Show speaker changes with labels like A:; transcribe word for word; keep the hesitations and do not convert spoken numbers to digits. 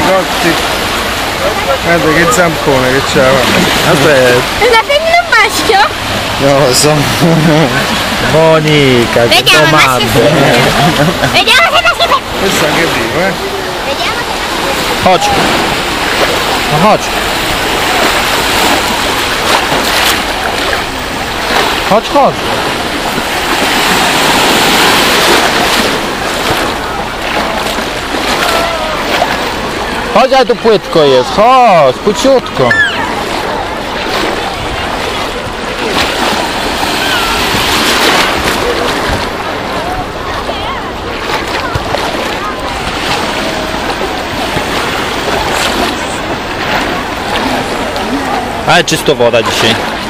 A: Gianotti. Guarda che zampone che c'ha.
B: Aspetta.
C: È una femmina o un maschio?
A: Non lo so.
B: Monica, che
C: Vediamo,
B: domande.
C: Vediamo se la si...
A: Questo anche vivo, eh?
C: Vediamo se la si...
B: Chodź. No chodź. Chodź, chodź. Chodź, ale tu płytko jest. Chodź, płyciutko. Ale czysto woda dzisiaj.